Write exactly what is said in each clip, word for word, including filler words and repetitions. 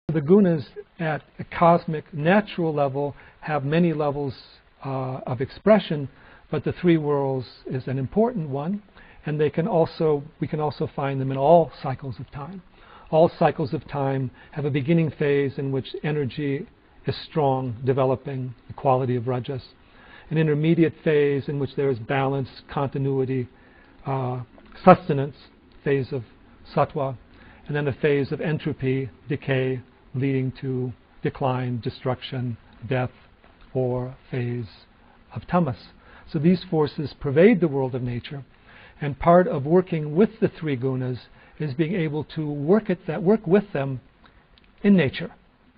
The gunas at a cosmic, natural level have many levels uh, of expression, but the three worlds is an important one, and they can also, we can also find them in all cycles of time. All cycles of time have a beginning phase in which energy is strong, developing the quality of rajas, an intermediate phase in which there is balance, continuity, uh, sustenance, phase of sattva, and then a phase of entropy, decay, leading to decline, destruction, death, or phase of tamas. So these forces pervade the world of nature, and part of working with the three gunas is being able to work at that, work with them in nature.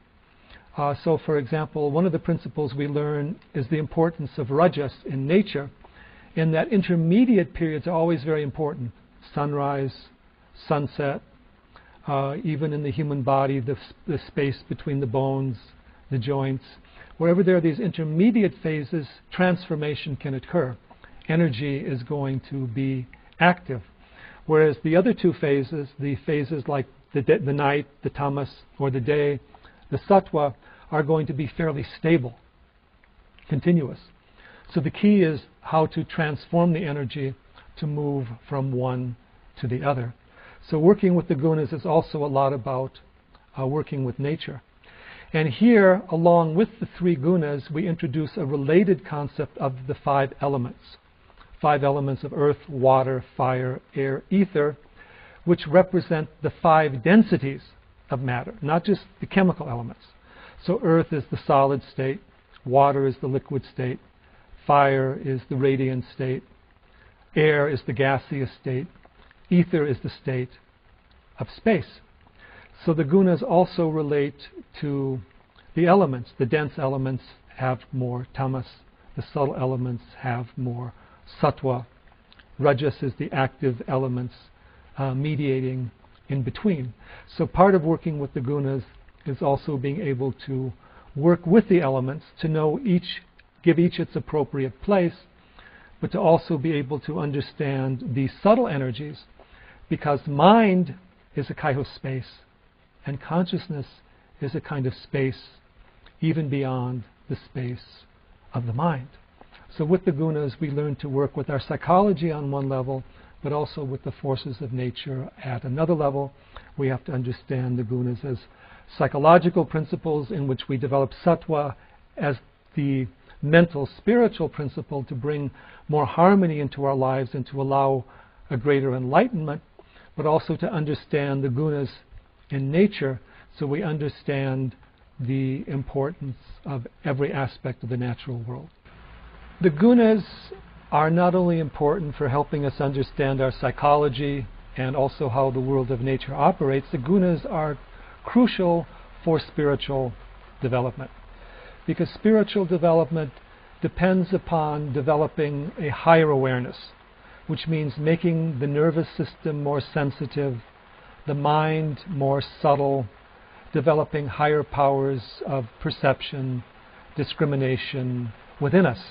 Uh, so, for example, one of the principles we learn is the importance of rajas in nature, in that intermediate periods are always very important. Sunrise, sunset, uh, even in the human body, the, the space between the bones, the joints. Wherever there are these intermediate phases, transformation can occur. Energy is going to be active. Whereas the other two phases, the phases like the, de- the night, the tamas, or the day, the sattva, are going to be fairly stable, continuous. So the key is how to transform the energy to move from one to the other. So working with the gunas is also a lot about uh, working with nature. And here, along with the three gunas, we introduce a related concept of the five elements. Five elements of earth, water, fire, air, ether, which represent the five densities of matter, not just the chemical elements. So earth is the solid state, water is the liquid state, fire is the radiant state, air is the gaseous state, ether is the state of space. So the gunas also relate to the elements. The dense elements have more tamas, the subtle elements have more sattva. Rajas is the active elements uh, mediating in between. So part of working with the gunas is also being able to work with the elements, to know each, give each its appropriate place, but to also be able to understand the subtle energies, because mind is a kind of space, and consciousness is a kind of space even beyond the space of the mind. So with the gunas, we learn to work with our psychology on one level, but also with the forces of nature at another level. We have to understand the gunas as psychological principles in which we develop sattva as the mental, spiritual principle to bring more harmony into our lives and to allow a greater enlightenment, but also to understand the gunas in nature so we understand the importance of every aspect of the natural world. The gunas are not only important for helping us understand our psychology and also how the world of nature operates, the gunas are crucial for spiritual development, because spiritual development depends upon developing a higher awareness, which means making the nervous system more sensitive, the mind more subtle, developing higher powers of perception, discrimination within us.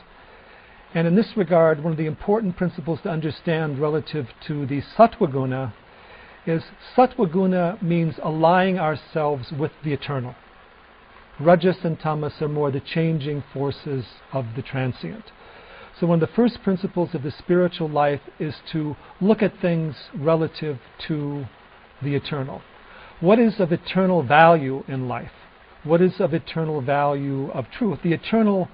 And in this regard, one of the important principles to understand relative to the sattva guna is sattva guna means aligning ourselves with the eternal. Rajas and tamas are more the changing forces of the transient. So one of the first principles of the spiritual life is to look at things relative to the eternal. What is of eternal value in life? What is of eternal value of truth? The eternal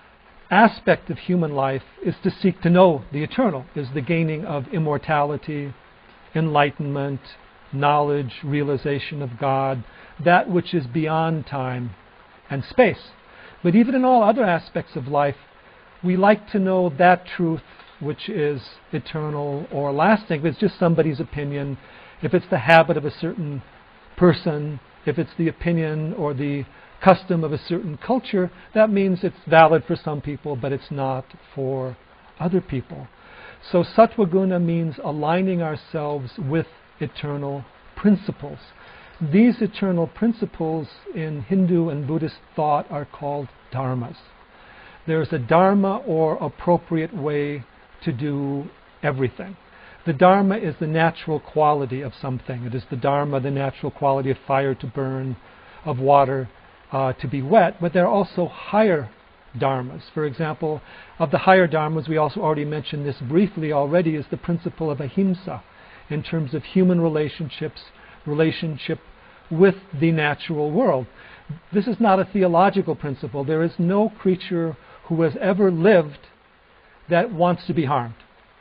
aspect of human life is to seek to know the eternal, is the gaining of immortality, enlightenment, knowledge, realization of God, that which is beyond time and space. But even in all other aspects of life, we like to know that truth which is eternal or lasting. If it's just somebody's opinion, if it's the habit of a certain person, if it's the opinion or the custom of a certain culture, that means it's valid for some people, but it's not for other people. So sattva guna means aligning ourselves with eternal principles. These eternal principles in Hindu and Buddhist thought are called dharmas. There's a dharma or appropriate way to do everything. The dharma is the natural quality of something. It is the dharma, the natural quality of fire to burn, of water uh, to be wet, but there are also higher dharmas. For example, of the higher dharmas, we also already mentioned this briefly already, is the principle of ahimsa in terms of human relationships, relationship with the natural world. This is not a theological principle. There is no creature who has ever lived that wants to be harmed.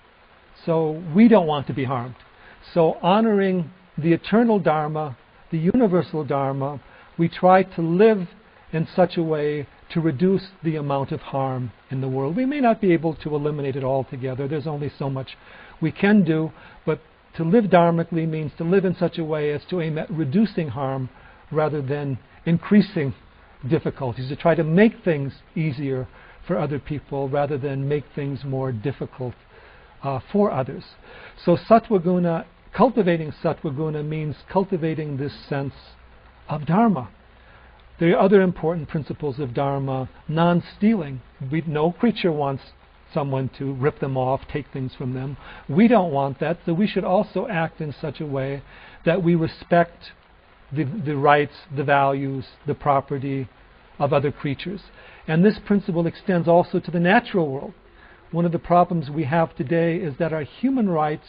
So we don't want to be harmed. So honoring the eternal dharma, the universal dharma, we try to live in such a way to reduce the amount of harm in the world. We may not be able to eliminate it altogether. There's only so much we can do, but to live dharmically means to live in such a way as to aim at reducing harm rather than increasing difficulties, to try to make things easier for other people rather than make things more difficult uh, for others. So sattva-guna, cultivating sattva-guna means cultivating this sense of dharma. There are other important principles of dharma. Non-stealing. We, no creature wants someone to rip them off, take things from them. We don't want that, so we should also act in such a way that we respect the, the rights, the values, the property of other creatures. And this principle extends also to the natural world. One of the problems we have today is that our human rights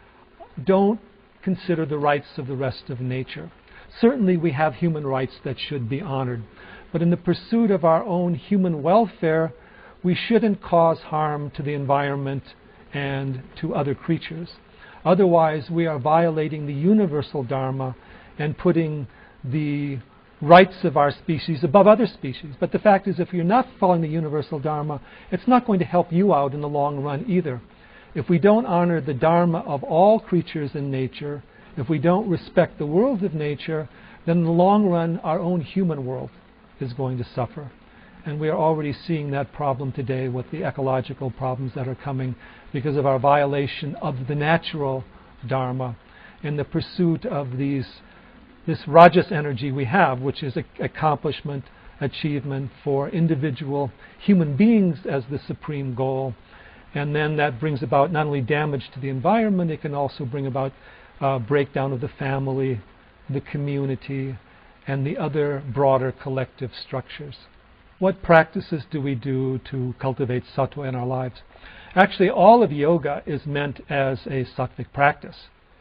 don't consider the rights of the rest of nature. Certainly we have human rights that should be honored, but in the pursuit of our own human welfare, we shouldn't cause harm to the environment and to other creatures. Otherwise, we are violating the universal dharma and putting the rights of our species above other species. But the fact is, if you're not following the universal dharma, it's not going to help you out in the long run either. If we don't honor the dharma of all creatures in nature, if we don't respect the world of nature, then in the long run, our own human world is going to suffer. And we are already seeing that problem today with the ecological problems that are coming because of our violation of the natural dharma in the pursuit of these this rajas energy we have, which is a, accomplishment, achievement for individual human beings as the supreme goal. And then that brings about not only damage to the environment, it can also bring about uh, breakdown of the family, the community, and the other broader collective structures. What practices do we do to cultivate sattva in our lives? Actually, all of yoga is meant as a sattvic practice.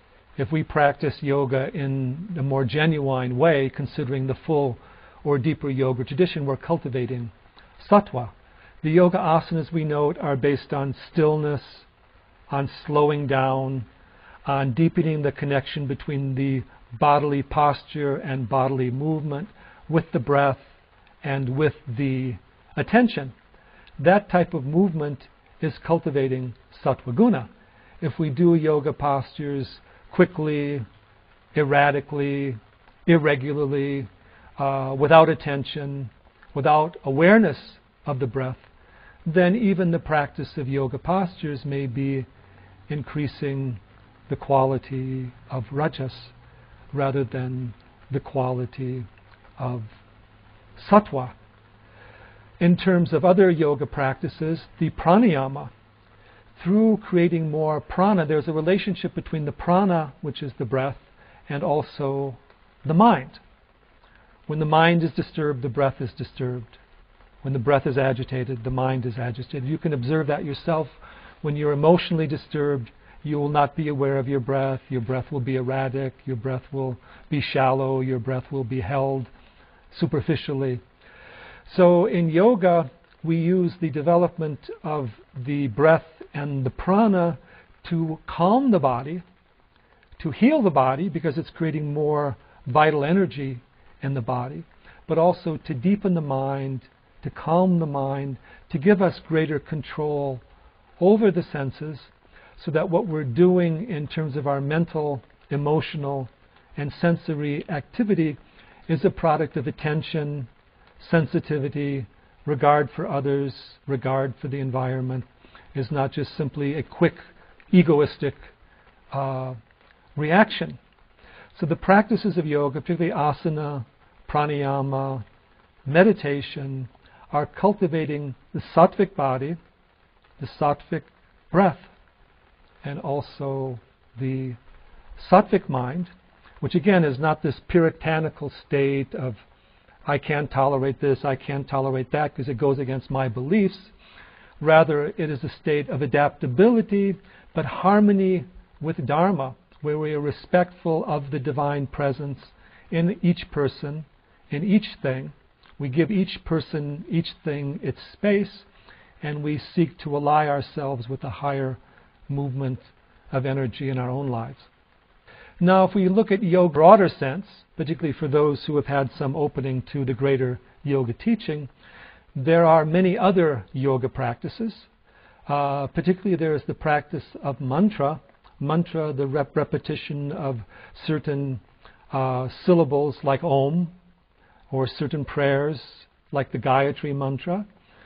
If we practice yoga in a more genuine way, considering the full or deeper yoga tradition, we're cultivating sattva. The yoga asanas we note are based on stillness, on slowing down, on deepening the connection between the bodily posture and bodily movement with the breath and with the attention. That type of movement is cultivating sattva guna. If we do yoga postures quickly, erratically, irregularly, uh, without attention, without awareness of the breath, then even the practice of yoga postures may be increasing the quality of rajas rather than the quality of sattva. In terms of other yoga practices, the pranayama, through creating more prana, there's a relationship between the prana, which is the breath, and also the mind. When the mind is disturbed, the breath is disturbed. When the breath is agitated, the mind is agitated. You can observe that yourself. When you're emotionally disturbed, you will not be aware of your breath. Your breath will be erratic. Your breath will be shallow. Your breath will be held superficially. So in yoga, we use the development of the breath and the prana to calm the body, to heal the body because it's creating more vital energy in the body, but also to deepen the mind, to calm the mind, to give us greater control over the senses so that what we're doing in terms of our mental, emotional, and sensory activity is a product of attention, sensitivity, regard for others, regard for the environment, is not just simply a quick, egoistic uh, reaction. So the practices of yoga, particularly asana, pranayama, meditation, are cultivating the sattvic body, the sattvic breath, and also the sattvic mind, which again is not this puritanical state of I can't tolerate this, I can't tolerate that because it goes against my beliefs. Rather, it is a state of adaptability, but harmony with Dharma, where we are respectful of the divine presence in each person, in each thing. We give each person, each thing its space, and we seek to ally ourselves with a higher movement of energy in our own lives. Now, if we look at yoga in a broader sense, particularly for those who have had some opening to the greater yoga teaching, there are many other yoga practices. Uh, particularly there is the practice of mantra. Mantra, the rep- repetition of certain uh, syllables like Om, or certain prayers like the Gayatri mantra.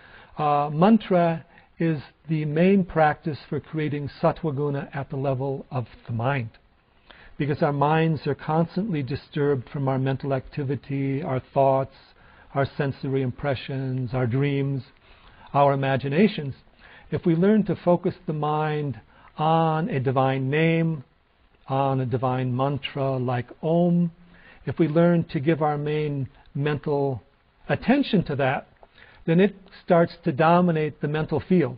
Uh, mantra is the main practice for creating sattva guna at the level of the mind, because our minds are constantly disturbed from our mental activity, our thoughts, our sensory impressions, our dreams, our imaginations. If we learn to focus the mind on a divine name, on a divine mantra like Om, if we learn to give our main mental attention to that, then it starts to dominate the mental field.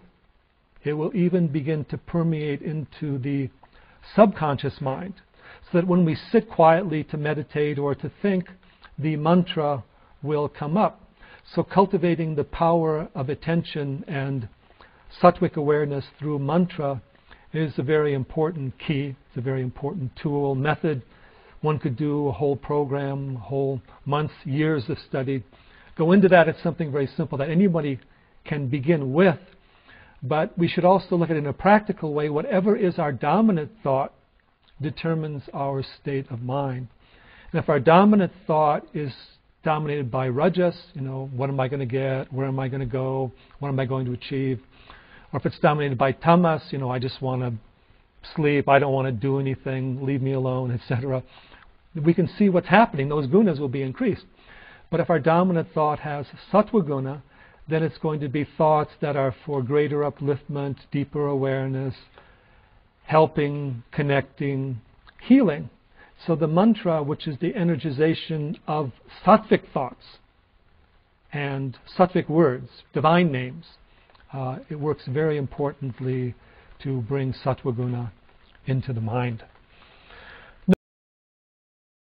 It will even begin to permeate into the subconscious mind, so that when we sit quietly to meditate or to think, the mantra will come up. So cultivating the power of attention and sattvic awareness through mantra is a very important key. It's a very important tool, method. One could do a whole program, whole months, years of study. Go into that. It's something very simple that anybody can begin with. But we should also look at it in a practical way. Whatever is our dominant thought determines our state of mind. And if our dominant thought is dominated by rajas, you know, what am I going to get? Where am I going to go? What am I going to achieve? Or if it's dominated by tamas, you know, I just want to sleep, I don't want to do anything, leave me alone, et cetera. We can see what's happening. Those gunas will be increased. But if our dominant thought has sattva guna, then it's going to be thoughts that are for greater upliftment, deeper awareness, helping, connecting, healing. So the mantra, which is the energization of sattvic thoughts and sattvic words, divine names, uh, it works very importantly to bring sattva guna into the mind.